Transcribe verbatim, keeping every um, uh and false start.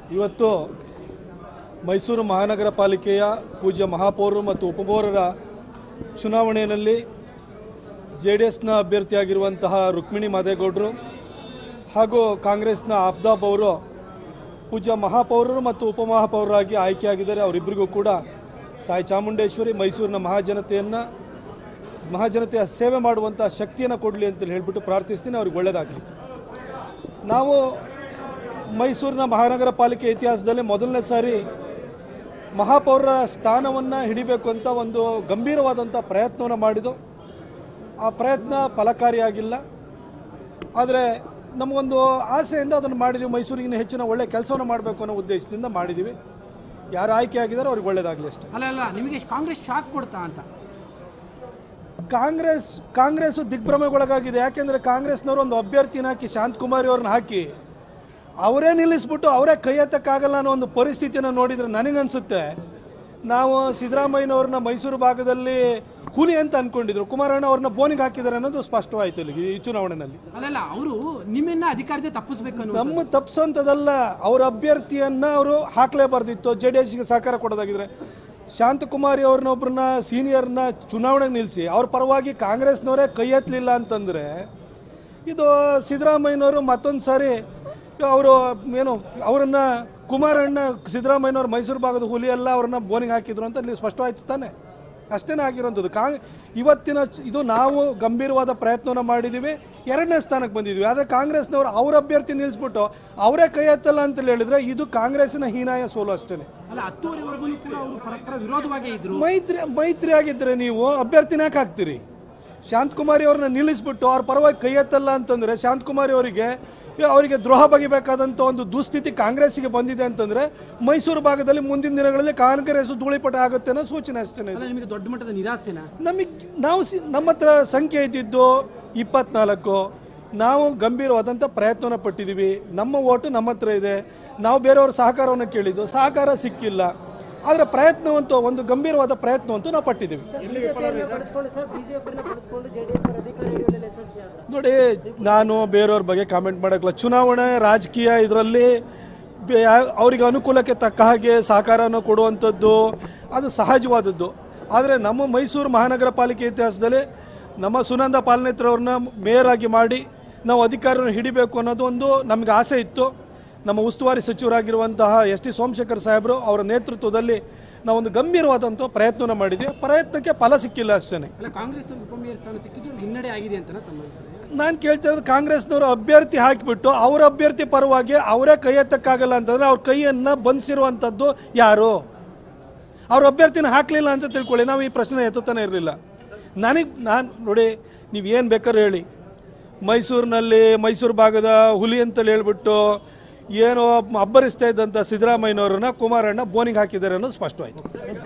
ಇವತ್ತು ಮೈಸೂರು ಮಹಾನಗರ ಪಾಲಿಕೆಯ ಪೂಜ್ಯ ಮಹಾಪೌರರು ಮತ್ತು ಉಪಪೌರರ ಚುನಾವಣೆಯಲ್ಲಿ ಜೆ ಡಿ ಎಸ್ನ ಅಭ್ಯರ್ಥಿಯಾಗಿರುವಂತಹ ರುಕ್ಮಿಣಿ ಮಾದೇಗೌಡರು ಹಾಗೂ ಕಾಂಗ್ರೆಸ್ನ ಆಫ್ತಾಬ್ ಅವರು ಪೂಜ್ಯ ಮಹಾಪೌರರು ಮತ್ತು ಉಪಮಹಾಪೌರರಾಗಿ ಆಯ್ಕೆಯಾಗಿದ್ದಾರೆ. ಅವರಿಬ್ಬರಿಗೂ ಕೂಡ ತಾಯಿ ಚಾಮುಂಡೇಶ್ವರಿ ಮೈಸೂರಿನ ಮಹಾಜನತೆಯನ್ನು ಮಹಾಜನತೆಯ ಸೇವೆ ಮಾಡುವಂಥ ಶಕ್ತಿಯನ್ನು ಕೊಡಲಿ ಅಂತೇಳಿ ಹೇಳಿಬಿಟ್ಟು ಪ್ರಾರ್ಥಿಸ್ತೀನಿ. ಅವ್ರಿಗೆ ಒಳ್ಳೆಯದಾಗಲಿ. ನಾವು ಮೈಸೂರಿನ ಮಹಾನಗರ ಪಾಲಿಕೆ ಇತಿಹಾಸದಲ್ಲಿ ಮೊದಲನೇ ಸಾರಿ ಮಹಾಪೌರರ ಸ್ಥಾನವನ್ನು ಹಿಡಿಬೇಕು ಅಂತ ಒಂದು ಗಂಭೀರವಾದಂಥ ಪ್ರಯತ್ನವನ್ನು ಮಾಡಿದ್ದು. ಆ ಪ್ರಯತ್ನ ಫಲಕಾರಿಯಾಗಿಲ್ಲ. ಆದರೆ ನಮಗೊಂದು ಆಸೆಯಿಂದ ಅದನ್ನು ಮಾಡಿದ್ದೀವಿ. ಮೈಸೂರಿಗಿನ ಹೆಚ್ಚಿನ ಒಳ್ಳೆ ಕೆಲಸವನ್ನು ಮಾಡಬೇಕು ಅನ್ನೋ ಉದ್ದೇಶದಿಂದ ಮಾಡಿದ್ದೀವಿ. ಯಾರು ಆಯ್ಕೆ ಆಗಿದ್ದಾರೆ ಅವ್ರಿಗೆ ಒಳ್ಳೆಯದಾಗಲಿ ಅಷ್ಟೇ. ಅಲ್ಲ ಅಲ್ಲ ನಿಮಗೆ ಕಾಂಗ್ರೆಸ್ ಶಾಕ್ ಕೊಡ್ತಾ ಅಂತ? ಕಾಂಗ್ರೆಸ್ ಕಾಂಗ್ರೆಸ್ಸು ದಿಗ್ಭ್ರಮೆಗೊಳಗಾಗಿದೆ. ಯಾಕೆಂದರೆ ಕಾಂಗ್ರೆಸ್ನವರು ಒಂದು ಅಭ್ಯರ್ಥಿನ ಹಾಕಿ ಶಾಂತಕುಮಾರಿ ಅವ್ರನ್ನ ಹಾಕಿ ಅವರೇ ನಿಲ್ಲಿಸ್ಬಿಟ್ಟು ಅವರೇ ಕೈ ಎತ್ತಕ್ಕಾಗಲ್ಲ ಅನ್ನೋ ಒಂದು ಪರಿಸ್ಥಿತಿಯನ್ನು ನೋಡಿದರೆ ನನಗನ್ಸುತ್ತೆ ನಾವು ಸಿದ್ದರಾಮಯ್ಯನವ್ರನ್ನ ಮೈಸೂರು ಭಾಗದಲ್ಲಿ ಹುಲಿ ಅಂತ ಅನ್ಕೊಂಡಿದ್ರು, ಕುಮಾರಣ್ಣ ಅವ್ರನ್ನ ಬೋನಿಗೆ ಹಾಕಿದ್ದಾರೆ ಅನ್ನೋದು ಸ್ಪಷ್ಟವಾಯಿತು ಇಲ್ಲಿ ಈ ಚುನಾವಣೆಯಲ್ಲಿ. ಅಲ್ಲಲ್ಲ ಅವರು ನಿಮ್ಮನ್ನ ಅಧಿಕಾರದಿಂದ ತಪ್ಪಿಸ್ಬೇಕು. ನಮ್ಮ ತಪ್ಪಿಸೋಂಥದ್ದಲ್ಲ, ಅವ್ರ ಅಭ್ಯರ್ಥಿಯನ್ನ ಅವರು ಹಾಕ್ಲೇಬಾರ್ದಿತ್ತು. ಜೆ ಡಿ ಎಸ್ಗೆ ಸಹಕಾರ ಕೊಡೋದಾಗಿದ್ರೆ ಶಾಂತಕುಮಾರಿ ಅವ್ರನ್ನೊಬ್ಬರನ್ನ ಸೀನಿಯರ್ನ ಚುನಾವಣೆಗೆ ನಿಲ್ಲಿಸಿ ಅವ್ರ ಪರವಾಗಿ ಕಾಂಗ್ರೆಸ್ನವರೇ ಕೈ ಎತ್ತಲಿಲ್ಲ ಅಂತಂದರೆ ಇದು ಸಿದ್ದರಾಮಯ್ಯನವರು ಮತ್ತೊಂದು ಸಾರಿ ಅವರು ಏನು ಅವರನ್ನು ಕುಮಾರಣ್ಣ ಸಿದ್ದರಾಮಯ್ಯನವ್ರು ಮೈಸೂರು ಭಾಗದ ಹುಲಿಯೆಲ್ಲ ಅವ್ರನ್ನ ಬೋನಿಗೆ ಹಾಕಿದ್ರು ಅಂತ ಇಲ್ಲಿ ಸ್ಪಷ್ಟವಾಯ್ತು ತಾನೆ. ಅಷ್ಟೇನೇ ಆಗಿರೋಂಥದ್ದು. ಕಾಂಗ್ ಇವತ್ತಿನ ಇದು ನಾವು ಗಂಭೀರವಾದ ಪ್ರಯತ್ನವನ್ನು ಮಾಡಿದ್ದೀವಿ, ಎರಡನೇ ಸ್ಥಾನಕ್ಕೆ ಬಂದಿದ್ವಿ. ಆದರೆ ಕಾಂಗ್ರೆಸ್ನವರು ಅವ್ರ ಅಭ್ಯರ್ಥಿ ನಿಲ್ಲಿಸ್ಬಿಟ್ಟು ಅವರೇ ಕೈ ಎತ್ತಲ್ಲ ಅಂತೇಳಿ ಹೇಳಿದ್ರೆ ಇದು ಕಾಂಗ್ರೆಸ್ಸಿನ ಹೀನಾಯ ಸೋಲು ಅಷ್ಟೇ. ಅಲ್ಲ ಹತ್ತುವರೆವರೆಗೂ ಕೂಡ ಅವರು ಪರಸ್ಪರ ವಿರೋಧವಾಗಿ ಇದ್ರು. ಮೈತ್ರಿ ಮೈತ್ರಿ ಆಗಿದ್ದರೆ ನೀವು ಅಭ್ಯರ್ಥಿನ ಯಾಕೆ ಹಾಕ್ತೀರಿ? ಶಾಂತಕುಮಾರಿ ಅವ್ರನ್ನ ನಿಲ್ಲಿಸ್ಬಿಟ್ಟು ಅವ್ರ ಪರವಾಗಿ ಕೈ ಎತ್ತಲ್ಲ ಅಂತಂದರೆ ಶಾಂತಕುಮಾರಿ ಅವರಿಗೆ ಅವರಿಗೆ ದ್ರೋಹ ಬಗೆಬೇಕಾದಂಥ ಒಂದು ದುಸ್ಥಿತಿ ಕಾಂಗ್ರೆಸ್ಸಿಗೆ ಬಂದಿದೆ ಅಂತಂದರೆ ಮೈಸೂರು ಭಾಗದಲ್ಲಿ ಮುಂದಿನ ದಿನಗಳಲ್ಲಿ ಕಾಂಗ್ರೆಸ್ ಧೂಳಿಪಟ ಆಗುತ್ತೆ ಅನ್ನೋ ಸೂಚನೆ ಅಷ್ಟೇ. ನಿಮಗೆ ದೊಡ್ಡ ಮಟ್ಟದ ನಿರಾಸೆನಾ? ನಮಗೆ ನಾವು ನಮ್ಮ ಹತ್ರ ಸಂಖ್ಯೆ ಇದ್ದಿದ್ದು ಇಪ್ಪತ್ನಾಲ್ಕು. ನಾವು ಗಂಭೀರವಾದಂಥ ಪ್ರಯತ್ನವನ್ನು ಪಟ್ಟಿದ್ದೀವಿ. ನಮ್ಮ ಓಟು ನಮ್ಮ ಹತ್ರ ಇದೆ. ನಾವು ಬೇರೆಯವ್ರ ಸಹಕಾರವನ್ನು ಕೇಳಿದ್ದು, ಸಹಕಾರ ಸಿಕ್ಕಿಲ್ಲ. ಆದರೆ ಪ್ರಯತ್ನವಂತೂ ಒಂದು ಗಂಭೀರವಾದ ಪ್ರಯತ್ನವಂತೂ ನಾವು ಪಟ್ಟಿದ್ದೀವಿ. ನೋಡಿ, ನಾನು ಬೇರೆಯವ್ರ ಬಗ್ಗೆ ಕಾಮೆಂಟ್ ಮಾಡೋಕ್ಕಲ್ಲ. ಚುನಾವಣೆ ರಾಜಕೀಯ ಇದರಲ್ಲಿ ಅವರಿಗೆ ಅನುಕೂಲಕ್ಕೆ ತಕ್ಕ ಹಾಗೆ ಸಹಕಾರನ ಕೊಡುವಂಥದ್ದು ಅದು ಸಹಜವಾದದ್ದು. ಆದರೆ ನಮ್ಮ ಮೈಸೂರು ಮಹಾನಗರ ಪಾಲಿಕೆ ಇತಿಹಾಸದಲ್ಲಿ ನಮ್ಮ ಸುನಂದ ಪಾಲನೇತ್ರವ್ರನ್ನ ಮೇಯರ್ ಆಗಿ ಮಾಡಿ ನಾವು ಅಧಿಕಾರವನ್ನು ಹಿಡಿಬೇಕು ಅನ್ನೋದು ಒಂದು ನಮಗೆ ಆಸೆ ಇತ್ತು. ನಮ್ಮ ಉಸ್ತುವಾರಿ ಸಚಿವರಾಗಿರುವಂತಹ ಎಸ್ ಟಿ ಸೋಮಶೇಖರ್ ಸಾಹೇಬರು ಅವರ ನೇತೃತ್ವದಲ್ಲಿ ನಾವೊಂದು ಗಂಭೀರವಾದಂಥ ಪ್ರಯತ್ನವನ್ನು ಮಾಡಿದ್ದೀವಿ. ಪ್ರಯತ್ನಕ್ಕೆ ಫಲ ಸಿಕ್ಕಿಲ್ಲ ಅಷ್ಟೇ. ನಾನು ಕೇಳ್ತಿರೋದು ಕಾಂಗ್ರೆಸ್ನವರು ಅಭ್ಯರ್ಥಿ ಹಾಕಿಬಿಟ್ಟು ಅವ್ರ ಅಭ್ಯರ್ಥಿ ಪರವಾಗಿ ಅವರೇ ಕೈ ಎತ್ತಕ್ಕಾಗಲ್ಲ ಅಂತಂದ್ರೆ ಅವ್ರ ಕೈಯನ್ನು ಬಂಧಿಸಿರುವಂಥದ್ದು ಯಾರು? ಅವ್ರ ಅಭ್ಯರ್ಥಿನ ಹಾಕಲಿಲ್ಲ ಅಂತ ತಿಳ್ಕೊಳ್ಳಿ, ನಾವು ಈ ಪ್ರಶ್ನೆ ಎತ್ತುತ್ತಾನೆ ಇರಲಿಲ್ಲ. ನನಗೆ ನಾನು ನೋಡಿ, ನೀವು ಏನು ಬೇಕಾದ್ರೂ ಹೇಳಿ, ಮೈಸೂರಿನಲ್ಲಿ ಮೈಸೂರು ಭಾಗದ ಹುಲಿ ಅಂತೇಳಿ ಹೇಳ್ಬಿಟ್ಟು ಏನೋ ಅಬ್ಬರಿಸ್ತಾ ಇದ್ದಂಥ ಸಿದ್ದರಾಮಯ್ಯನವ್ರನ್ನ ಕುಮಾರಣ್ಣ ಬೋನಿಗೆ ಹಾಕಿದ್ದಾರೆ ಅನ್ನೋದು ಸ್ಪಷ್ಟವಾಯಿತು.